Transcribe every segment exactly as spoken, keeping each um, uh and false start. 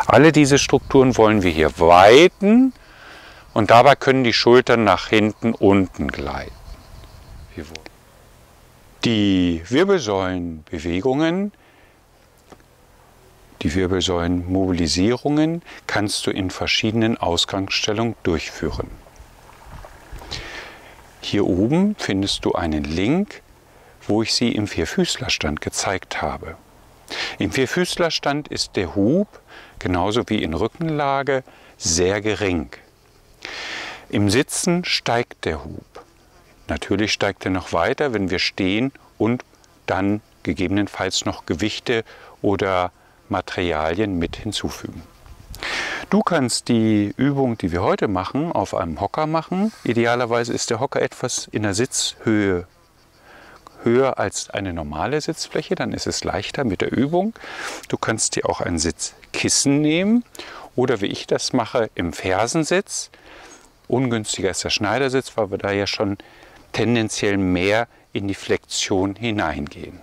Alle diese Strukturen wollen wir hier weiten und dabei können die Schultern nach hinten unten gleiten. Die Wirbelsäulenbewegungen, die Wirbelsäulenmobilisierungen kannst du in verschiedenen Ausgangsstellungen durchführen. Hier oben findest du einen Link, wo ich sie im Vierfüßlerstand gezeigt habe. Im Vierfüßlerstand ist der Hub, genauso wie in Rückenlage, sehr gering. Im Sitzen steigt der Hub. Natürlich steigt er noch weiter, wenn wir stehen und dann gegebenenfalls noch Gewichte oder Materialien mit hinzufügen. Du kannst die Übung, die wir heute machen, auf einem Hocker machen. Idealerweise ist der Hocker etwas in der Sitzhöhe höher als eine normale Sitzfläche, dann ist es leichter mit der Übung. Du kannst dir auch ein Sitzkissen nehmen oder wie ich das mache, im Fersensitz. Ungünstiger ist der Schneidersitz, weil wir da ja schon tendenziell mehr in die Flexion hineingehen.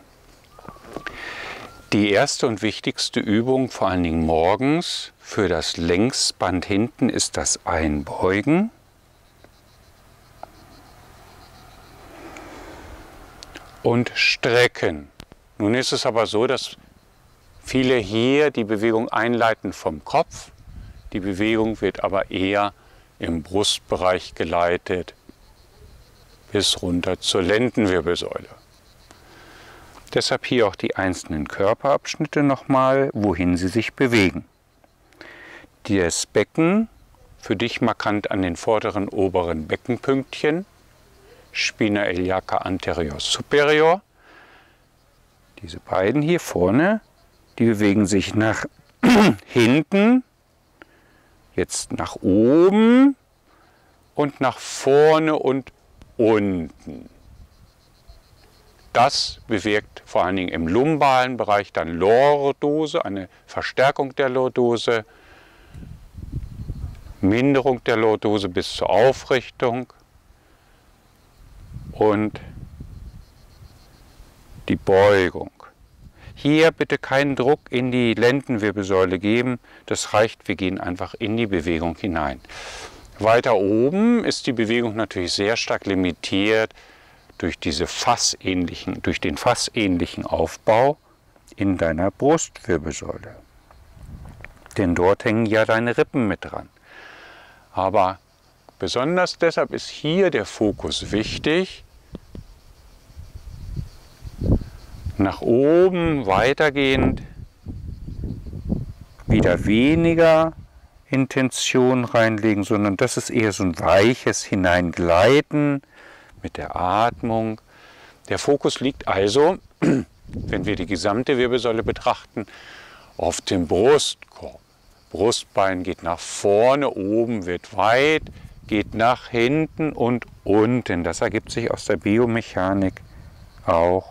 Die erste und wichtigste Übung, vor allen Dingen morgens, für das Längsband hinten ist das Einbeugen. Und Strecken. Nun ist es aber so, dass viele hier die Bewegung einleiten vom Kopf. Die Bewegung wird aber eher im Brustbereich geleitet bis runter zur Lendenwirbelsäule. Deshalb hier auch die einzelnen Körperabschnitte nochmal, wohin sie sich bewegen. Das Becken, für dich markant an den vorderen oberen Beckenpünktchen, Spina iliaca anterior superior. Diese beiden hier vorne, die bewegen sich nach hinten, jetzt nach oben und nach vorne und unten. Das bewirkt vor allen Dingen im lumbalen Bereich dann Lordose, eine Verstärkung der Lordose, Minderung der Lordose bis zur Aufrichtung und die Beugung. Hier bitte keinen Druck in die Lendenwirbelsäule geben, das reicht, wir gehen einfach in die Bewegung hinein. Weiter oben ist die Bewegung natürlich sehr stark limitiert durch, diese fassähnlichen, durch den fassähnlichen Aufbau in deiner Brustwirbelsäule. Denn dort hängen ja deine Rippen mit dran. Aber besonders deshalb ist hier der Fokus wichtig. Nach oben weitergehend, wieder weniger Intention reinlegen, sondern das ist eher so ein weiches Hineingleiten mit der Atmung. Der Fokus liegt also, wenn wir die gesamte Wirbelsäule betrachten, auf dem Brustkorb. Brustbein geht nach vorne, oben wird weit, geht nach hinten und unten. Das ergibt sich aus der Biomechanik auch,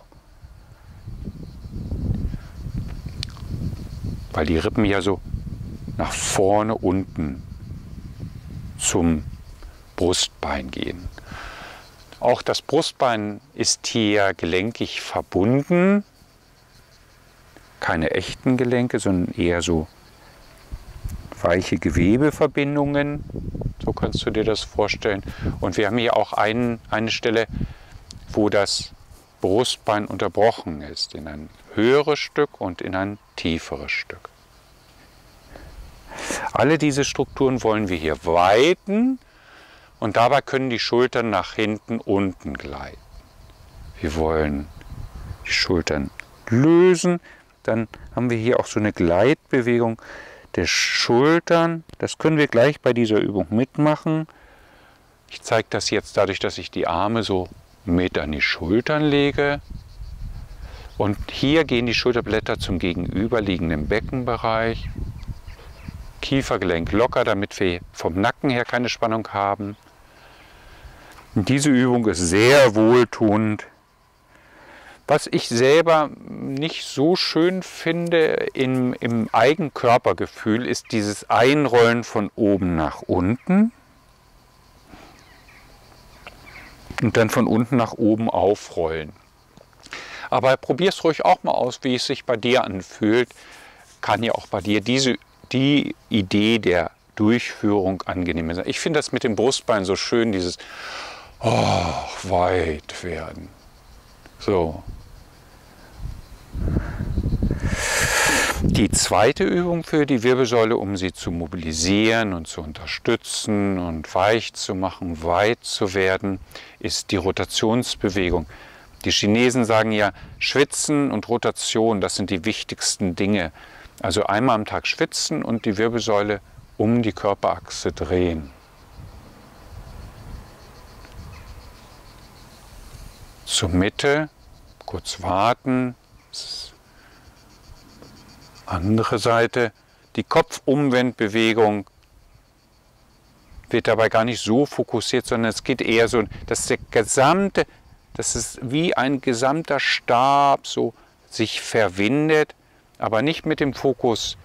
weil die Rippen ja so nach vorne unten zum Brustbein gehen. Auch das Brustbein ist hier gelenkig verbunden. Keine echten Gelenke, sondern eher so weiche Gewebeverbindungen. So kannst du dir das vorstellen. Und wir haben hier auch einen, eine Stelle, wo das Brustbein unterbrochen ist in ein höheres Stück und in ein tieferes Stück. Alle diese Strukturen wollen wir hier weiten und dabei können die Schultern nach hinten unten gleiten. Wir wollen die Schultern lösen, dann haben wir hier auch so eine Gleitbewegung der Schultern. Das können wir gleich bei dieser Übung mitmachen. Ich zeige das jetzt dadurch, dass ich die Arme so mit an die Schultern lege. Und hier gehen die Schulterblätter zum gegenüberliegenden Beckenbereich. Kiefergelenk locker, damit wir vom Nacken her keine Spannung haben. Und diese Übung ist sehr wohltuend. Was ich selber nicht so schön finde im, im Eigenkörpergefühl, ist dieses Einrollen von oben nach unten und dann von unten nach oben aufrollen. Aber probier es ruhig auch mal aus, wie es sich bei dir anfühlt. Kann ja auch bei dir diese die Idee der Durchführung angenehm ist. Ich finde das mit dem Brustbein so schön, dieses oh, weit werden. So. Die zweite Übung für die Wirbelsäule, um sie zu mobilisieren und zu unterstützen und weich zu machen, weit zu werden, ist die Rotationsbewegung. Die Chinesen sagen ja, Schwitzen und Rotation, das sind die wichtigsten Dinge. Also einmal am Tag schwitzen und die Wirbelsäule um die Körperachse drehen. Zur Mitte, kurz warten. Andere Seite. Die Kopfumwendbewegung wird dabei gar nicht so fokussiert, sondern es geht eher so, dass der gesamte, dass es wie ein gesamter Stab so sich verwindet, aber nicht mit dem Fokus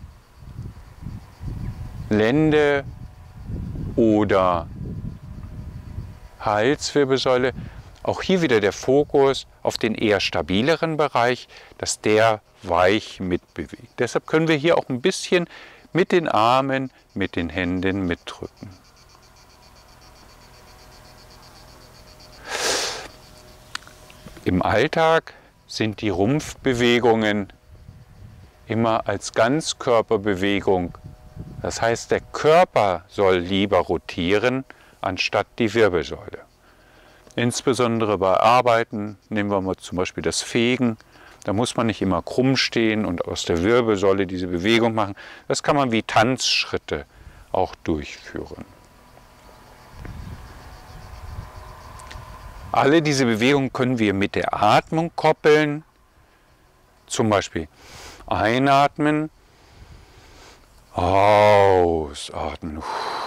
Lende oder Halswirbelsäule. Auch hier wieder der Fokus auf den eher stabileren Bereich, dass der weich mitbewegt. Deshalb können wir hier auch ein bisschen mit den Armen, mit den Händen mitdrücken. Im Alltag sind die Rumpfbewegungen immer als Ganzkörperbewegung. Das heißt, der Körper soll lieber rotieren, anstatt die Wirbelsäule. Insbesondere bei Arbeiten, nehmen wir mal zum Beispiel das Fegen, da muss man nicht immer krumm stehen und aus der Wirbelsäule diese Bewegung machen. Das kann man wie Tanzschritte auch durchführen. Alle diese Bewegungen können wir mit der Atmung koppeln. Zum Beispiel einatmen, ausatmen.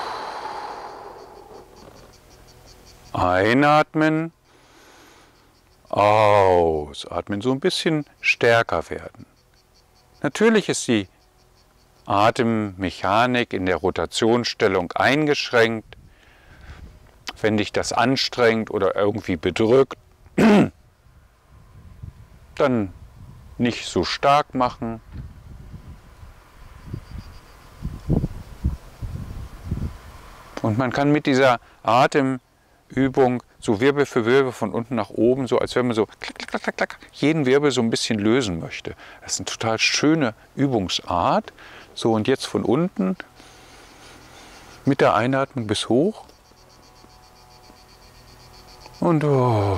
Einatmen, ausatmen, so ein bisschen stärker werden. Natürlich ist die Atemmechanik in der Rotationsstellung eingeschränkt. Wenn dich das anstrengt oder irgendwie bedrückt, dann nicht so stark machen. Und man kann mit dieser Atemübung so Wirbel für Wirbel von unten nach oben, so als wenn man so klack, klack, klack, klack, jeden Wirbel so ein bisschen lösen möchte. Das ist eine total schöne Übungsart. So, und jetzt von unten mit der Einatmung bis hoch. Und oh.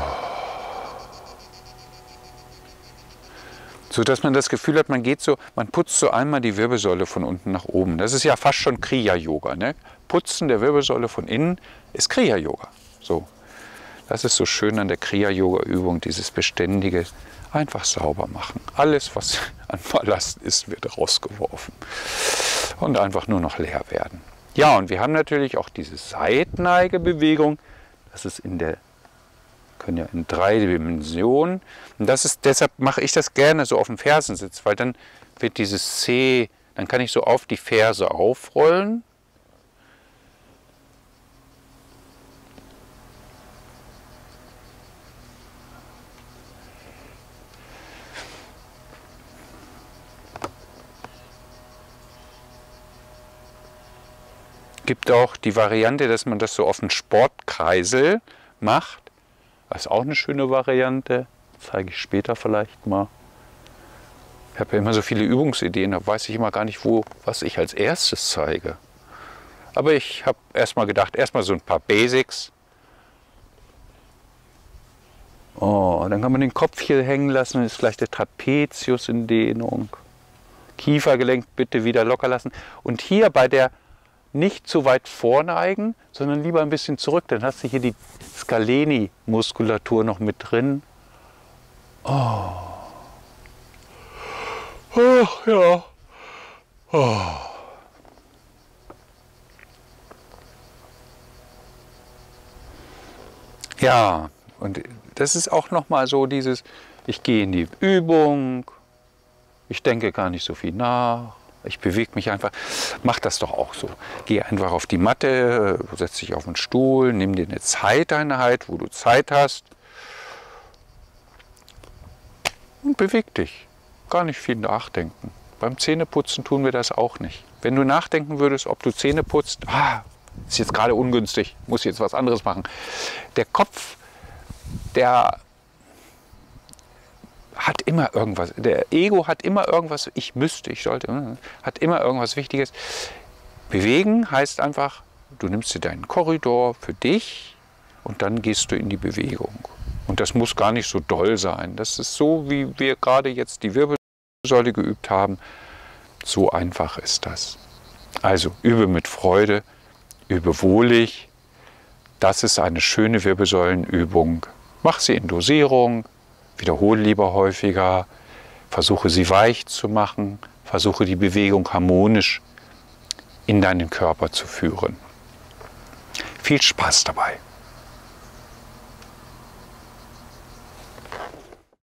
So dass man das Gefühl hat, man geht so, man putzt so einmal die Wirbelsäule von unten nach oben. Das ist ja fast schon Kriya-Yoga, ne? Putzen der Wirbelsäule von innen ist Kriya-Yoga. So. Das ist so schön an der Kriya-Yoga-Übung, dieses beständige einfach sauber machen. Alles, was an Ballast ist, wird rausgeworfen und einfach nur noch leer werden. Ja, und wir haben natürlich auch diese Seitneigebewegung. Das ist in der können ja in drei Dimensionen. Und das ist, deshalb mache ich das gerne so auf dem Fersensitz, weil dann wird dieses C, dann kann ich so auf die Ferse aufrollen. Gibt auch die Variante, dass man das so auf den Sportkreisel macht. Das ist auch eine schöne Variante, zeige ich später vielleicht mal. Ich habe ja immer so viele Übungsideen, da weiß ich immer gar nicht, wo, was ich als erstes zeige. Aber ich habe erstmal gedacht, erstmal so ein paar Basics. Oh, dann kann man den Kopf hier hängen lassen, dann ist gleich der Trapezius in Dehnung. Kiefergelenk bitte wieder locker lassen. Und hier bei der nicht zu weit vorneigen, sondern lieber ein bisschen zurück. Dann hast du hier die Scaleni-Muskulatur noch mit drin. Oh. Ach ja. Oh. Ja, und das ist auch noch mal so dieses, ich gehe in die Übung, ich denke gar nicht so viel nach. Ich bewege mich einfach. Mach das doch auch so. Geh einfach auf die Matte, setz dich auf den Stuhl, nimm dir eine Zeiteinheit, wo du Zeit hast. Und beweg dich. Gar nicht viel nachdenken. Beim Zähneputzen tun wir das auch nicht. Wenn du nachdenken würdest, ob du Zähne putzt, ah, ist jetzt gerade ungünstig, muss jetzt was anderes machen. Der Kopf, der hat immer irgendwas, der Ego hat immer irgendwas, ich müsste, ich sollte, hat immer irgendwas Wichtiges. Bewegen heißt einfach, du nimmst dir deinen Korridor für dich und dann gehst du in die Bewegung. Und das muss gar nicht so doll sein. Das ist so, wie wir gerade jetzt die Wirbelsäule geübt haben. So einfach ist das. Also übe mit Freude, übe wohlig. Das ist eine schöne Wirbelsäulenübung. Mach sie in Dosierung. Wiederhole lieber häufiger, versuche sie weich zu machen, versuche die Bewegung harmonisch in deinen Körper zu führen. Viel Spaß dabei!